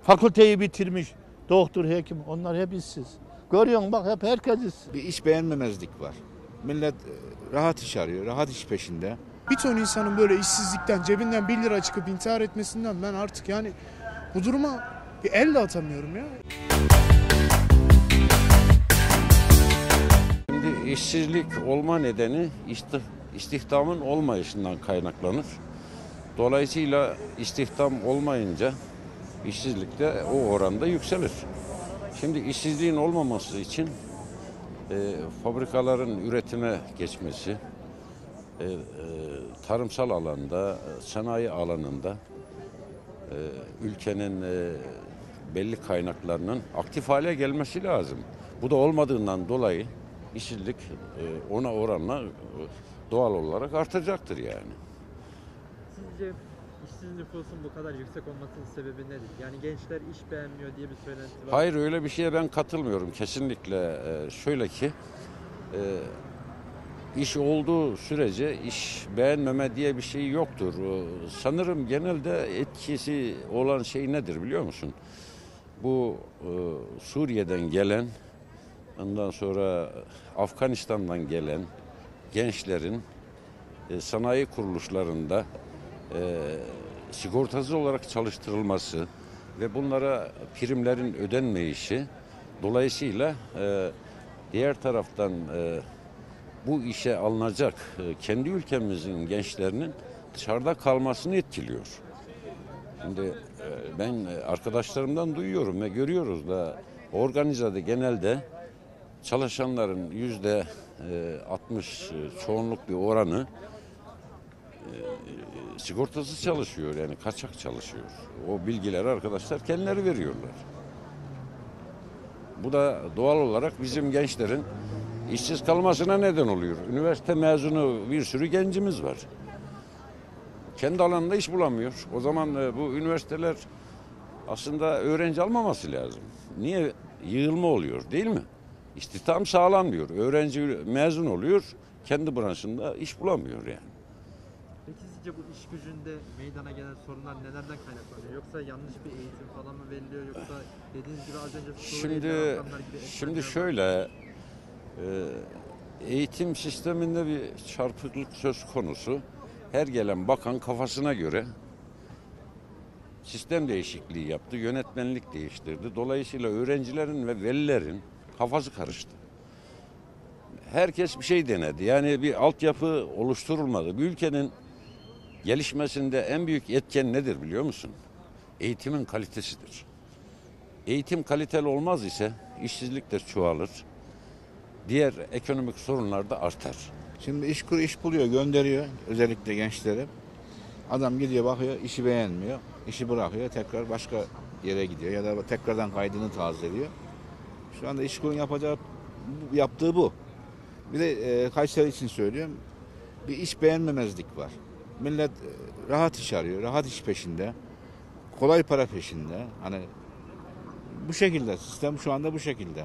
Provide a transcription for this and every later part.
Fakülteyi bitirmiş. Doktor, hekim, onlar hep işsiz. Görüyorsun bak, hep herkes işsiz. Bir iş beğenmemezlik var. Millet rahat iş arıyor, rahat iş peşinde. Bir ton insanın böyle işsizlikten, cebinden 1 lira çıkıp intihar etmesinden ben artık yani bu duruma bir el de atamıyorum ya. Şimdi işsizlik olma nedeni istihdamın olmayışından kaynaklanır. Dolayısıyla istihdam olmayınca işsizlik de o oranda yükselir. Şimdi işsizliğin olmaması için fabrikaların üretime geçmesi, tarımsal alanda, sanayi alanında ülkenin belli kaynaklarının aktif hale gelmesi lazım. Bu da olmadığından dolayı işsizlik ona oranla doğal olarak artacaktır yani. Sizce işsiz nüfusun bu kadar yüksek olmasının sebebi nedir? Yani gençler iş beğenmiyor diye bir söylenti var. Hayır, öyle bir şeye ben katılmıyorum kesinlikle. Şöyle ki iş olduğu sürece iş beğenmeme diye bir şey yoktur. Sanırım genelde etkisi olan şey nedir biliyor musun? Bu Suriye'den gelen, ondan sonra Afganistan'dan gelen gençlerin sanayi kuruluşlarında sigortasız olarak çalıştırılması ve bunlara primlerin ödenmeyişi, dolayısıyla diğer taraftan bu işe alınacak kendi ülkemizin gençlerinin dışarıda kalmasını etkiliyor. Şimdi ben arkadaşlarımdan duyuyorum ve görüyoruz da organizede genelde çalışanların %60 çoğunluk bir oranı sigortasız çalışıyor, yani kaçak çalışıyor. O bilgileri arkadaşlar kendileri veriyorlar. Bu da doğal olarak bizim gençlerin işsiz kalmasına neden oluyor. Üniversite mezunu bir sürü gencimiz var. Kendi alanında iş bulamıyor. O zaman bu üniversiteler aslında öğrenci almaması lazım. Niye? Yığılma oluyor değil mi? İstihdam sağlanmıyor. Öğrenci mezun oluyor, kendi branşında iş bulamıyor yani. Peki sizce bu iş gücünde meydana gelen sorunlar nelerden kaynaklanıyor? Yoksa yanlış bir eğitim falan mı veriliyor? Yoksa dediğiniz gibi az önce Suriye'de Afganlar gibi Şimdi şöyle, eğitim sisteminde bir çarpıklık söz konusu. Her gelen bakan kafasına göre sistem değişikliği yaptı, yönetmenlik değiştirdi. Dolayısıyla öğrencilerin ve velilerin kafası karıştı. Herkes bir şey denedi. Yani bir altyapı oluşturulmadı. Bir ülkenin gelişmesinde en büyük etken nedir biliyor musun? Eğitimin kalitesidir. Eğitim kaliteli olmaz ise işsizlik de çoğalır. Diğer ekonomik sorunlar da artar. Şimdi iş buluyor, gönderiyor özellikle gençlere. Adam gidiyor, bakıyor, işi beğenmiyor. İşi bırakıyor, tekrar başka yere gidiyor ya da tekrardan kaydını tazeliyor. Şu anda İşkur'un yaptığı bu. Bir de Kayseri için söylüyorum. Bir iş beğenmemezlik var. Millet rahat iş arıyor, rahat iş peşinde. Kolay para peşinde. Hani bu şekilde, sistem şu anda bu şekilde.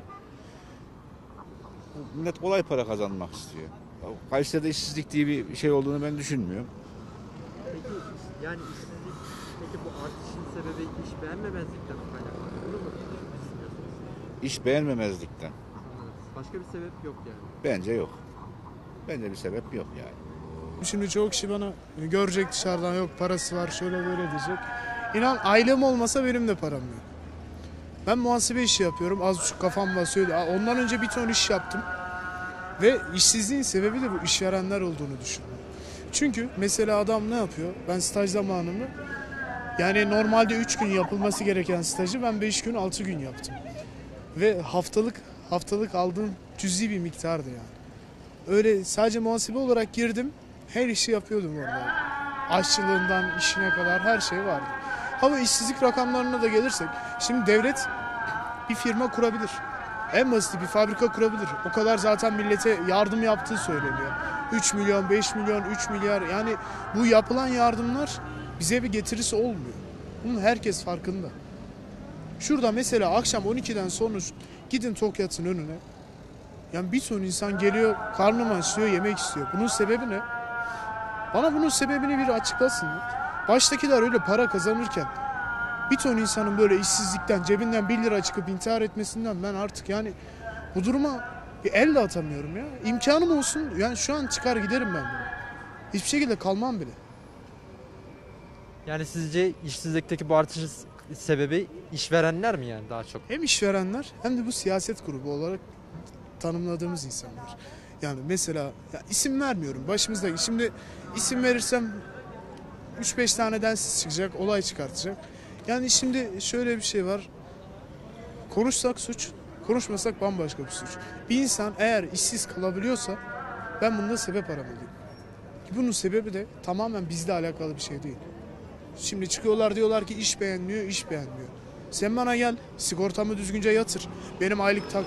Millet kolay para kazanmak istiyor. Kayseri'de işsizlik diye bir şey olduğunu ben düşünmüyorum. Peki yani işsizlik, peki bu artışın sebebi iş beğenmemezlikten mi kaynaklanıyor? Bunu mu düşünüyorsunuz? İş beğenmemezlikten. Başka bir sebep yok yani. Bence yok. Bence bir sebep yok yani. Şimdi çoğu kişi bana görecek dışarıdan, yok parası var şöyle böyle diyecek. İnan aylığım olmasa benim de param yok. Ben muhasebe işi yapıyorum, az buçuk kafam basıyor. Ondan önce bir ton iş yaptım. Ve işsizliğin sebebi de bu işverenler olduğunu düşünüyorum. Çünkü mesela adam ne yapıyor? Ben staj zamanımı, yani normalde 3 gün yapılması gereken stajı ben 5 gün 6 gün yaptım. Ve haftalık aldığım cüzi bir miktardı yani. Öyle sadece muhasebe olarak girdim, her işi yapıyordum orada. Aşçılığından işine kadar her şey vardı. Ama işsizlik rakamlarına da gelirsek, şimdi devlet bir firma kurabilir. En basit bir fabrika kurabilir. O kadar zaten millete yardım yaptığı söyleniyor. 3 milyon, 5 milyon, 3 milyar, yani bu yapılan yardımlar bize bir getirisi olmuyor. Bunun herkes farkında. Şurada mesela akşam 12'den sonra gidin Tokat'ın önüne. Yani bir ton insan geliyor, karnım aç diyor, yemek istiyor. Bunun sebebi ne? Bana bunun sebebini biri açıklasın. Baştakiler öyle para kazanırken Bir ton insanın böyle işsizlikten, cebinden 1 lira çıkıp intihar etmesinden ben artık yani bu duruma bir el de atamıyorum ya. İmkanım olsun yani şu an çıkar giderim ben bunu. Hiçbir şekilde kalmam bile. Yani sizce işsizlikteki bu artışın sebebi işverenler mi yani daha çok? Hem işverenler hem de bu siyaset grubu olarak tanımladığımız insanlar. Yani mesela ya isim vermiyorum başımızdaki. Şimdi isim verirsem 3-5 tane densiz çıkacak, olay çıkartacak. Yani şimdi şöyle bir şey var. Konuşsak suç, konuşmasak bambaşka bir suç. Bir insan eğer işsiz kalabiliyorsa ben bunda sebep aramalıyım. Bunun sebebi de tamamen bizle alakalı bir şey değil. Şimdi çıkıyorlar diyorlar ki iş beğenmiyor, iş beğenmiyor. Sen bana gel, sigortamı düzgünce yatır. Benim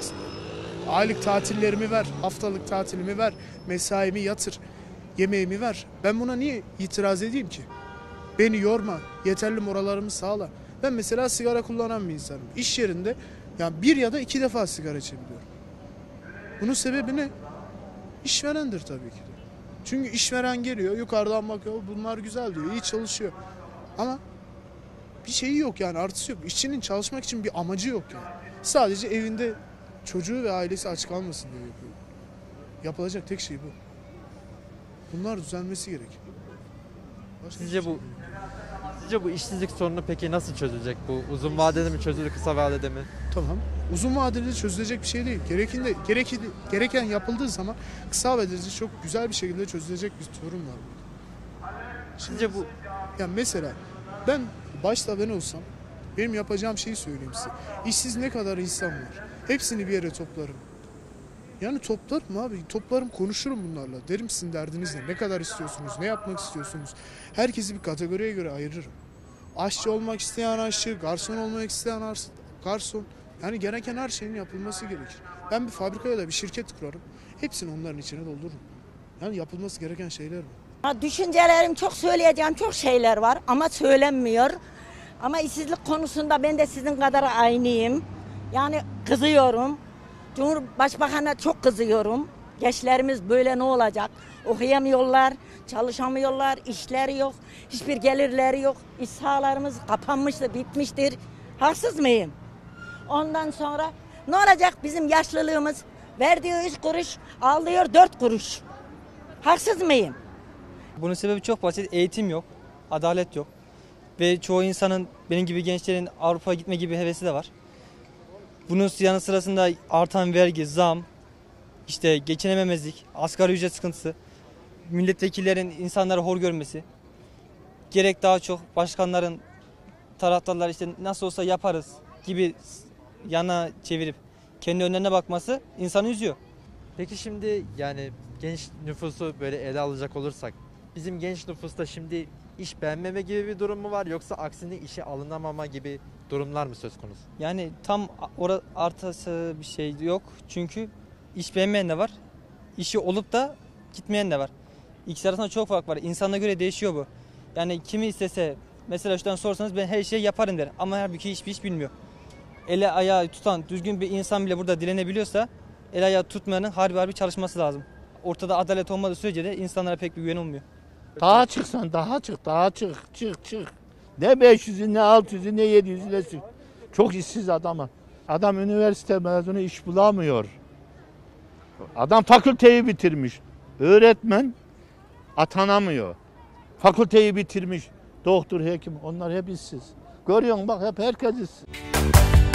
aylık tatillerimi ver, haftalık tatilimi ver, mesaimi yatır, yemeğimi ver. Ben buna niye itiraz edeyim ki? Beni yorma, yeterli moralarımı sağla. Ben mesela sigara kullanan bir insanım. İş yerinde yani 1 ya da 2 defa sigara içebiliyorum. Bunun sebebi ne? İşverendir tabii ki de. Çünkü işveren geliyor, yukarıdan bakıyor, bunlar güzel diyor, iyi çalışıyor. Ama bir şeyi yok yani, artısı yok. İşçinin çalışmak için bir amacı yok yani. Sadece evinde çocuğu ve ailesi aç kalmasın diye yapıyor. Yapılacak tek şey bu. Bunlar düzelmesi gerek. Başka Sizce bir şey bu değil. sizce bu işsizlik sorunu peki nasıl çözülecek? Bu uzun vadede mi çözülür, kısa vadede mi? Tamam. Uzun vadede çözülecek bir şey değil. Gereken yapıldığı zaman kısa vadede çok güzel bir şekilde çözülecek bir sorun var. Sizce bu Yani mesela ben başta ben olsam benim yapacağım şeyi söyleyeyim size. İşsiz ne kadar insan var. Hepsini bir yere toplarım. Yani toplarım abi. Toplarım, konuşurum bunlarla. Derim sizin derdiniz ne? Ne kadar istiyorsunuz? Ne yapmak istiyorsunuz? Herkesi bir kategoriye göre ayırırım. Aşçı olmak isteyen aşçı, garson olmak isteyen garson. Yani gereken her şeyin yapılması gerekir. Ben bir fabrikaya da bir şirket kurarım. Hepsini onların içine doldururum. Yani yapılması gereken şeyler bu. Düşüncelerim çok, söyleyeceğim çok şeyler var ama söylenmiyor. Ama işsizlik konusunda ben de sizin kadar aynıyım. Yani kızıyorum. Cumhurbaşkanı'na çok kızıyorum. Gençlerimiz böyle ne olacak? Okuyamıyorlar, çalışamıyorlar, işleri yok, hiçbir gelirleri yok. İş sahalarımız kapanmıştır, bitmiştir. Haksız mıyım? Ondan sonra ne olacak bizim yaşlılığımız? Verdiği 3 kuruş, alıyor 4 kuruş. Haksız mıyım? Bunun sebebi çok basit. Eğitim yok, adalet yok. Ve çoğu insanın, benim gibi gençlerin Avrupa'ya gitme gibi hevesi de var. Bunun yanı sırasında artan vergi, zam, işte geçinememezlik, asgari ücret sıkıntısı, milletvekillerin insanları hor görmesi, gerek daha çok başkanların, taraftarlar işte nasıl olsa yaparız gibi yana çevirip kendi önlerine bakması insanı üzüyor. Peki şimdi yani genç nüfusu böyle ele alacak olursak bizim genç nüfusta şimdi iş beğenmeme gibi bir durum mu var yoksa aksine işe alınamama gibi durumlar mı söz konusu? Yani tam artısı bir şey yok. Çünkü iş beğenmeyen de var. İşi olup da gitmeyen de var. İkisi arasında çok fark var. İnsana göre değişiyor bu. Yani kimi istese mesela şuradan sorsanız ben her şeyi yaparım der. Ama halbuki hiçbir iş bilmiyor. Eli ayağı tutan düzgün bir insan bile burada direnebiliyorsa el ayağı tutmayanın harbi çalışması lazım. Ortada adalet olmadığı sürece de insanlara pek bir güven olmuyor. Daha çıksan daha çık. Ne 500'ü ne 600'ü ne 700'ü ne çık. Çok işsiz adama. Adam üniversite mezunu iş bulamıyor. Adam fakülteyi bitirmiş. Öğretmen atanamıyor. Fakülteyi bitirmiş. Doktor, hekim onlar hep işsiz. Görüyorsun bak hep herkes işsiz.